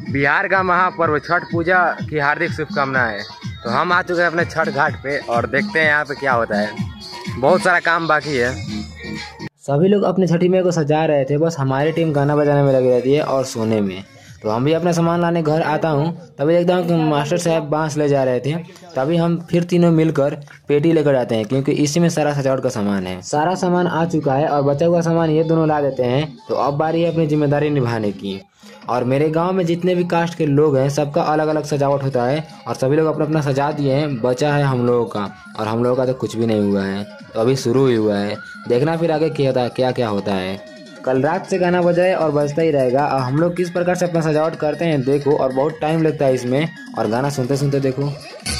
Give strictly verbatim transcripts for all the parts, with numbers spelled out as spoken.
बिहार का महापर्व छठ पूजा की हार्दिक शुभकामनाएं। तो हम आ चुके हैं अपने छठ घाट पे और देखते हैं यहाँ पे क्या होता है। बहुत सारा काम बाकी है। सभी लोग अपने छठी मैया को सजा रहे थे, बस हमारी टीम गाना बजाने में लगी रहती है और सोने में। तो हम भी अपना सामान लाने घर आता हूँ, तभी देखता हूँ कि मास्टर साहब बांस ले जा रहे थे। तभी हम फिर तीनों मिलकर पेटी लेकर जाते हैं, क्योंकि इसी में सारा सजावट का सामान है। सारा सामान आ चुका है और बचा हुआ सामान ये दोनों ला देते हैं। तो अब बारी है अपनी जिम्मेदारी निभाने की। और मेरे गांव में जितने भी कास्ट के लोग हैं, सबका अलग अलग सजावट होता है और सभी लोग अपना अपना सजा दिए हैं। बचा है हम लोगों का, और हम लोगों का तो कुछ भी नहीं हुआ है, तो अभी शुरू ही हुआ है। देखना फिर आगे क्या होता है, क्या क्या होता है। कल रात से गाना बजाए और बजता ही रहेगा। और हम लोग किस प्रकार से अपना सजावट करते हैं देखो, और बहुत टाइम लगता है इसमें। और गाना सुनते सुनते देखो।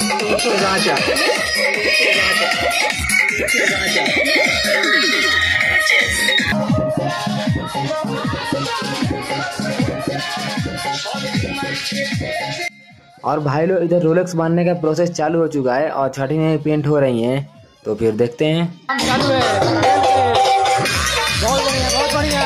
और भाई लोग इधर रोलेक्स बांधने का प्रोसेस चालू हो चुका है और छठी में पेंट हो रही हैं। तो फिर देखते हैं। चालू है, बहुत बढ़िया, बहुत बढ़िया।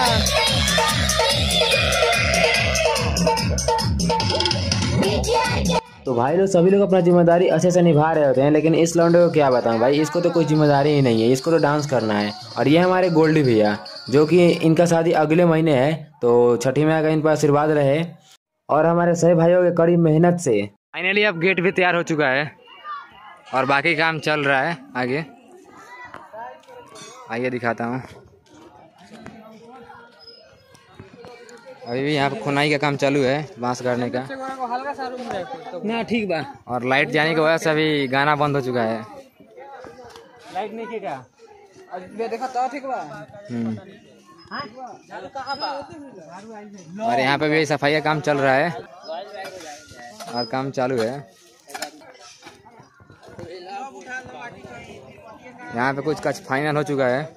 तो भाई लोग सभी लोग अपना जिम्मेदारी अच्छे से निभा रहे होते हैं, लेकिन इस लौंडे को क्या बताऊं भाई, इसको तो कोई जिम्मेदारी ही नहीं है। इसको तो डांस करना है। और ये हमारे गोल्डी भैया, जो कि इनका शादी अगले महीने है। तो छठी मैया का इन पर आशीर्वाद रहे और हमारे सभी भाइयों के कड़ी मेहनत से फाइनली अब गेट भी तैयार हो चुका है और बाकी काम चल रहा है आगे। आइए दिखाता हूँ। अभी भी यहाँ पे खुनाई का काम चालू है, बांस गाड़ने का। ना ठीक बा। और लाइट जाने की वजह से अभी गाना बंद हो चुका है। लाइट नहीं की क्या? देखा तो ठीक बा। और यहाँ पे भी सफाई का काम चल रहा है और काम चालू है। यहाँ पे कुछ कच फाइनल हो चुका है।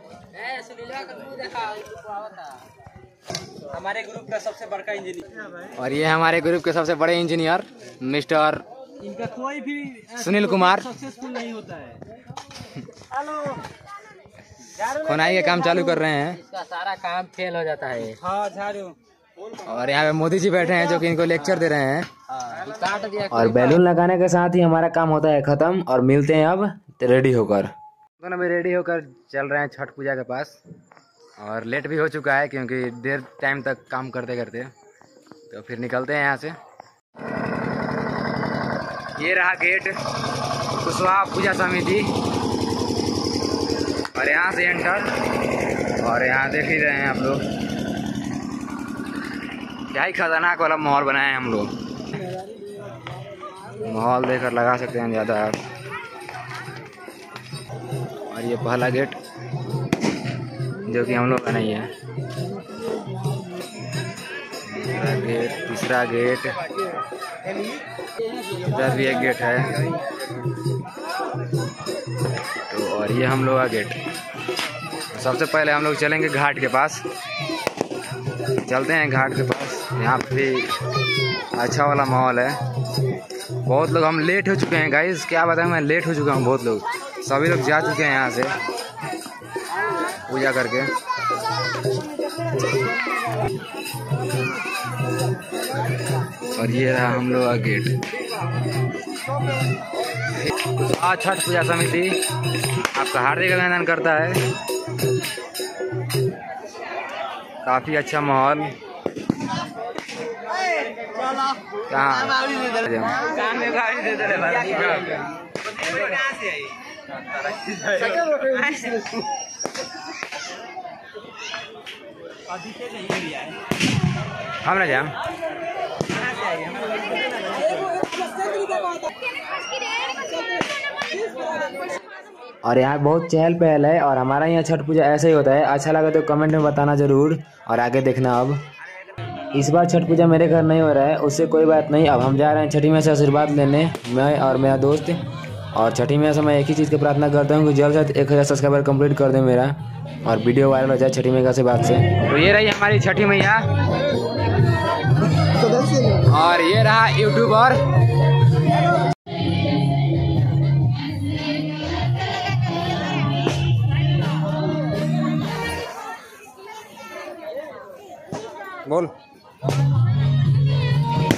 हमारे ग्रुप का सबसे बड़का इंजीनियर, और ये हमारे ग्रुप के सबसे बड़े इंजीनियर मिस्टर इनका कोई भी सुनील कुमार सक्सेसफुल नहीं होता है। खुनाई का काम चालू कर रहे हैं। इसका सारा काम फेल हो जाता है। हाँ, झाड़ू। और यहाँ पे मोदी जी बैठे हैं, जो कि इनको लेक्चर दे रहे हैं। काट दिया। और बैलून लगाने के साथ ही हमारा काम होता है खत्म। और मिलते हैं अब रेडी होकर। दोनों भी रेडी होकर चल रहे हैं छठ पूजा के पास। और लेट भी हो चुका है, क्योंकि देर टाइम तक काम करते करते। तो फिर निकलते हैं यहाँ से। ये रहा गेट, कुशवाहा पूजा समिति। और यहाँ से एंटर। और यहाँ देख ही रहे हैं आप लोग, क्या ही खतरनाक वाला माहौल बनाए हैं हम लोग। माहौल देखकर लगा सकते हैं ज़्यादा आप। और ये पहला गेट, जो कि हम लोग का नहीं है। दूसरा गेट, तीसरा गेट, इधर भी एक गेट है। तो और ये हम लोग का गेट। सबसे पहले हम लोग चलेंगे घाट के पास। चलते हैं घाट के पास। यहाँ पे भी अच्छा वाला माहौल है। बहुत लोग, हम लेट हो चुके हैं गाइस, क्या बताएं, मैं लेट हो चुका हूँ। बहुत लोग, सभी लोग जा चुके हैं यहाँ से पूजा करके। और ये रहा हम लोग का गेट। आज छठ पूजा समिति आपका हार्दिक अभिनंदन करता है। काफी अच्छा माहौल। हम ना जाम। और यहाँ बहुत चहल पहल है। और हमारा यहाँ छठ पूजा ऐसे ही होता है। अच्छा लगा तो कमेंट में बताना जरूर। और आगे देखना। अब इस बार छठ पूजा मेरे घर नहीं हो रहा है, उससे कोई बात नहीं। अब हम जा रहे हैं छठी मैया से आशीर्वाद लेने, मैं और मेरा दोस्त। और छठी मैया से मैं एक ही चीज़ की प्रार्थना करता हूँ कि जल्द से जल्द एक हज़ार सब्सक्राइबर कंप्लीट कर दें मेरा, और वीडियो वायरल हो जाए छठी मैया के आशीर्वाद से। तो ये रही हमारी छठी मैया। और ये रहा यूट्यूबर। बोल।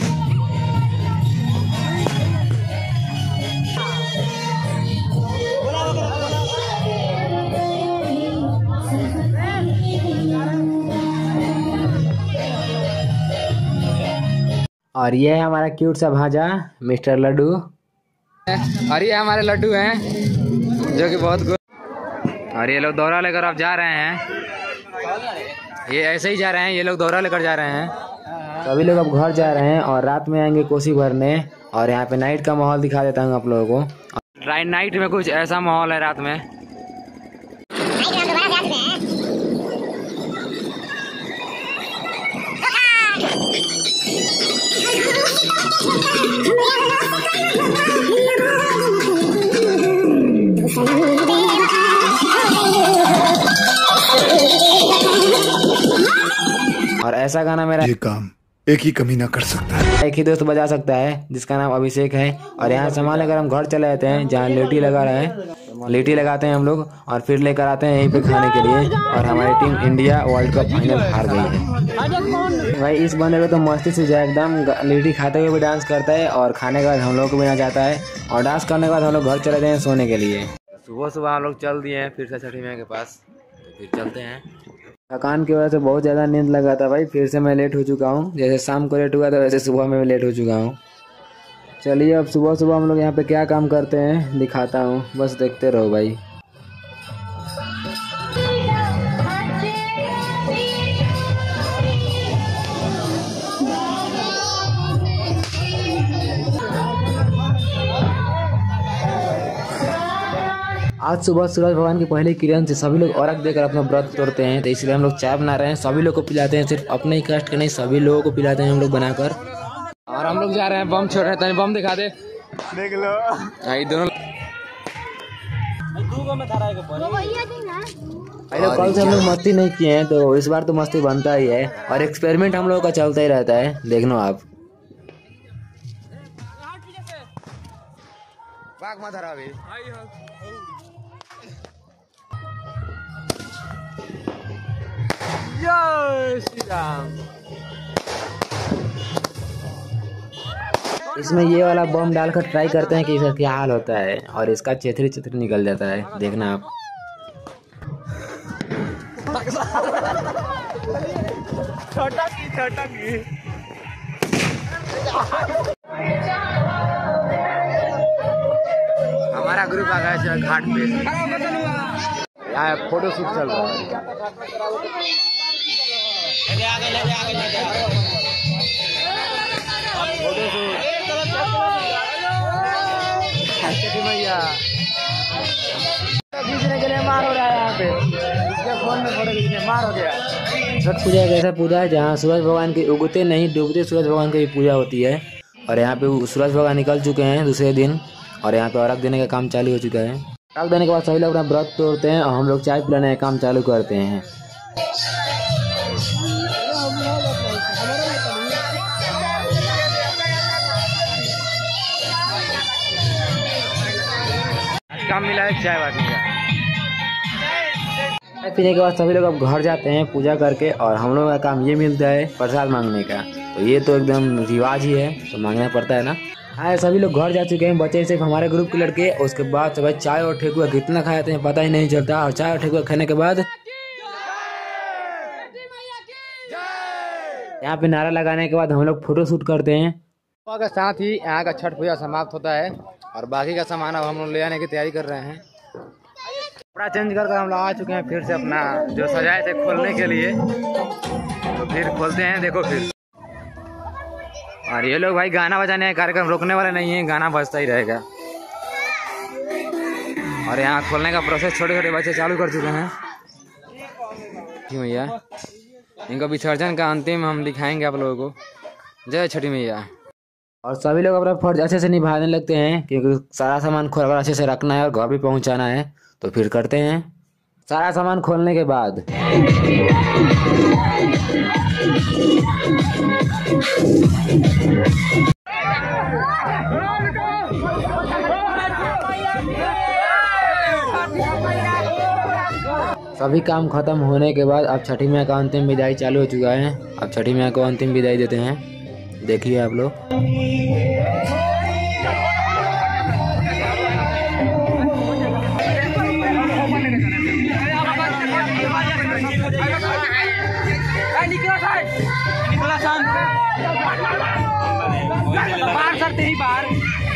और ये है हमारा क्यूट सा भांजा मिस्टर लड्डू, और ये हमारे लड्डू हैं जो कि बहुत गुड। और ये लोग दौरा लेकर अब जा रहे हैं, ये ऐसे ही जा रहे हैं, ये लोग दौरा लेकर जा रहे हैं। सभी लोग अब घर जा रहे हैं और रात में आएंगे कोसी भरने। और यहाँ पे नाइट का माहौल दिखा देता हूँ आप लोगों को। नाइट में कुछ ऐसा माहौल है रात में। और ऐसा गाना मेरा ये काम एक ही कमीना कर सकता है, एक ही दोस्त बजा सकता है जिसका नाम अभिषेक है। और यहाँ सामान लेकर हम घर चले जाते हैं जहाँ लेटी लगा रहे हैं, लेटी लगाते हैं हम लोग और फिर लेकर आते हैं यहीं पे खाने के लिए। और हमारी team India world cup final हार गई है। भाई इस बंदे को तो मस्ती से जाए एकदम, लेटी खाते हुए भी डांस करता है और खाने के बाद हम लोग को भी ना जाता है। और डांस करने के बाद हम लोग घर चले जाते हैं सोने के लिए। सुबह सुबह हम लोग चल दिए हैं फिर से छठी मैया के पास, तो फिर चलते हैं। थकान की वजह से बहुत ज़्यादा नींद लगा था भाई, फिर से मैं लेट हो चुका हूँ। जैसे शाम को लेट हुआ था वैसे सुबह में भी लेट हो चुका हूँ। चलिए अब सुबह सुबह हम लोग यहाँ पे क्या काम करते हैं दिखाता हूँ, बस देखते रहो भाई। आज सुबह सूरज भगवान की पहली किरण से सभी लोग अर्घ देकर अपना व्रत तोड़ते हैं, तो इसलिए हम लोग चाय बना रहे हैं। सभी लोग को पिलाते हैं, सिर्फ अपने ही कष्ट के नहीं सभी लोगों को पिलाते हैं हम लोग बनाकर। और हम लोग जा रहे हैं बम छोड़ रहे हैं, बम दिखा दे, देख लो दोनों। कल से हम लोग मस्ती नहीं किए हैं तो इस बार तो मस्ती बनता ही है। और एक्सपेरिमेंट हम लोगों का चलता ही रहता है, देख लो आप। जय श्री राम। इसमें ये वाला बम डालकर ट्राई करते हैं कि इसका क्या हाल होता है, और इसका चेथरी चेथरी निकल जाता है, देखना आप। छोटा की छोटा की हमारा ग्रुप आ गया घाट पे, यहाँ फोटो शूट चल रहा है। फोटो शूट भैया खींचने के लिए मार हो रहा है यहाँ पे, इसके फोन में फोटो खींचने मार हो गया। छठ पूजा एक ऐसा पूजा है जहाँ सूरज भगवान के उगते नहीं डूबते सूरज भगवान की पूजा होती है। और यहाँ पे सूरज भगवान निकल चुके हैं दूसरे दिन, और यहाँ पे अर्घ देने का काम चालू हो चुका है। अर्घ देने के बाद सभी लोग अपना व्रत तोड़ते हैं और हम लोग चाय पिलाने का काम चालू करते हैं। काम मिला है चाय बांटने का। चाय पीने के बाद सभी लोग अब घर जाते हैं पूजा करके, और हम लोगों का काम ये मिलता है प्रसाद मांगने का। तो ये तो एकदम रिवाज ही है, तो मांगना पड़ता है ना। हाँ सभी लोग घर जा चुके हैं, बचे सिर्फ हमारे ग्रुप के लड़के। उसके बाद भाई चाय और ठेकुआ कितना खाए थे पता ही नहीं चलता। और चाय और ठेकुआ खाने के बाद यहाँ पे नारा लगाने के बाद हम लोग फोटो शूट करते हैं। के साथ ही यहाँ का छठ पूजा समाप्त होता है, और बाकी का सामान अब हम लोग ले आने की तैयारी कर रहे हैं। कपड़ा चेंज कर कर हम लोग आ चुके हैं फिर से अपना जो सजाए थे खोलने के लिए, तो फिर खोलते हैं। देखो फिर, और ये लोग भाई गाना बजाने का कार्यक्रम रोकने वाले नहीं है, गाना बजता ही रहेगा। और यहाँ खोलने का प्रोसेस छोटे छोटे बच्चे चालू कर चुके हैं। जी भैया, इनको विसर्जन का अंतिम हम दिखाएंगे आप लोगों को। जय छठी मैया। और सभी लोग अपना फर्ज अच्छे से निभाने लगते हैं, क्योंकि सारा सामान खोल कर अच्छे से रखना है और घर भी पहुंचाना है। तो फिर करते हैं सारा सामान खोलने के बाद। सभी काम खत्म होने के बाद अब छठी मैया का अंतिम विदाई चालू हो चुका है। अब छठी मैया को अंतिम विदाई देते हैं, देखिए आप लोग। बाहर करते ही बाहर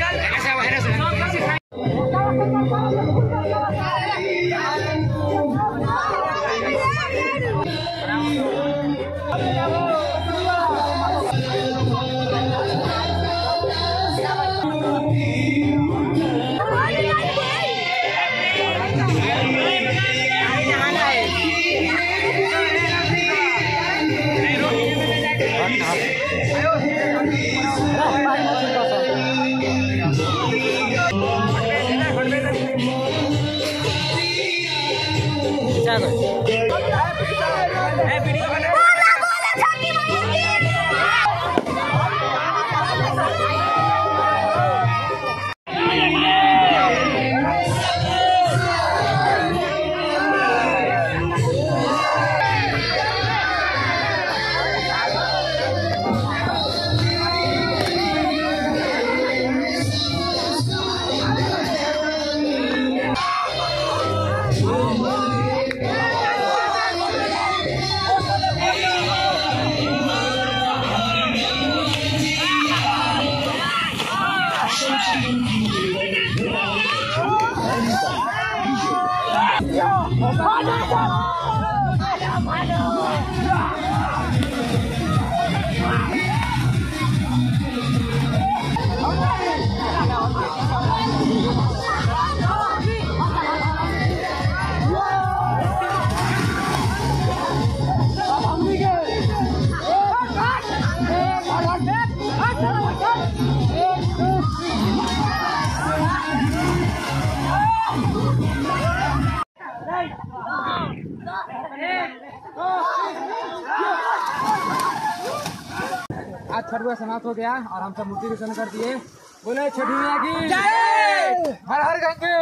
आज छठ पूजा समाप्त हो गया और हम सब मूर्ति विसर्जन कर दिए। बोले छठी मैया की जय। हर हर गंगे।